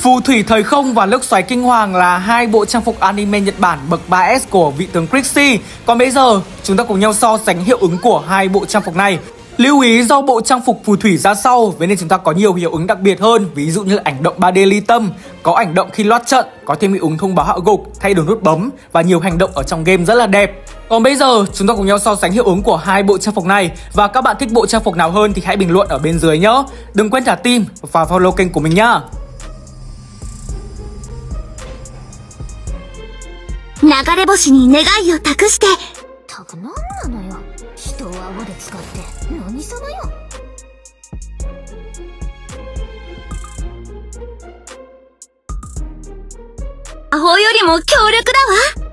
Phù thủy thời không và lốc xoáy kinh hoàng là hai bộ trang phục anime Nhật Bản bậc 3S của vị tướng Chrissy. Còn bây giờ, chúng ta cùng nhau so sánh hiệu ứng của hai bộ trang phục này. Lưu ý do bộ trang phục phù thủy ra sau, vậy nên chúng ta có nhiều hiệu ứng đặc biệt hơn, ví dụ như ảnh động 3D ly tâm, có ảnh động khi loát trận, có thêm hiệu ứng thông báo hạ gục, thay đổi nút bấm và nhiều hành động ở trong game rất là đẹp. Còn bây giờ, chúng ta cùng nhau so sánh hiệu ứng của hai bộ trang phục này, và các bạn thích bộ trang phục nào hơn thì hãy bình luận ở bên dưới nhé. Đừng quên thả tim và follow kênh của mình nhá. 流れ星に願いを託して。たくなんなのよ。人を顎で使って何様よ。アホよりも強力だわ。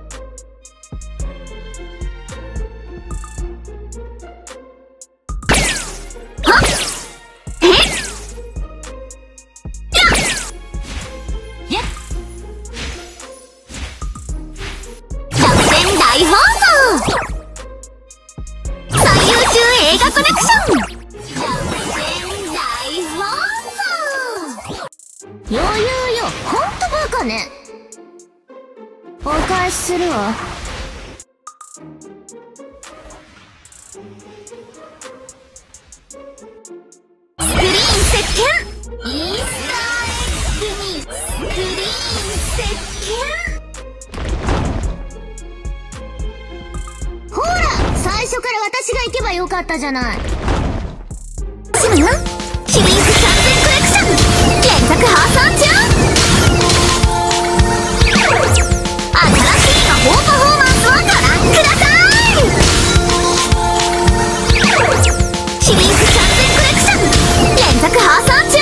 はっ。え？やっ。大放送最優秀映画コネクション大放送余裕よ、ほんとバカね。お返しするわ。スクリーン石鹸イースターエッグにスクリーン石鹸。ほら、最初から私が行けばよかったじゃない。シムシリーズキャンペーンコレクション連続放送中。新しい魔法パフォーマンスをご覧ください。シリーズキャンペーンコレクション連続放送中。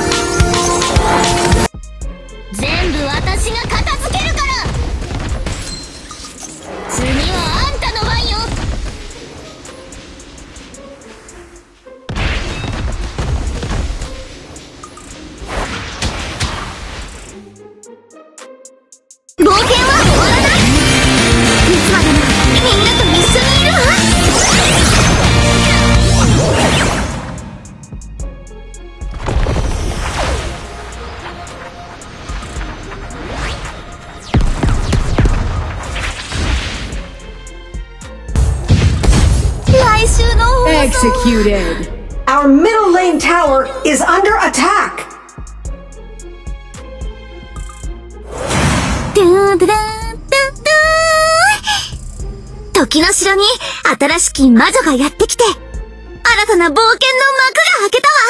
全部私が片付けるから。次はあんたの番よ。冒険は終わらない。いつまでもみんなと一緒にいるわ。来週の放送。 Executed. Our middle lane tower is under attack. 時の城に新しき魔女がやってきて、新たな冒険の幕が開けたわ。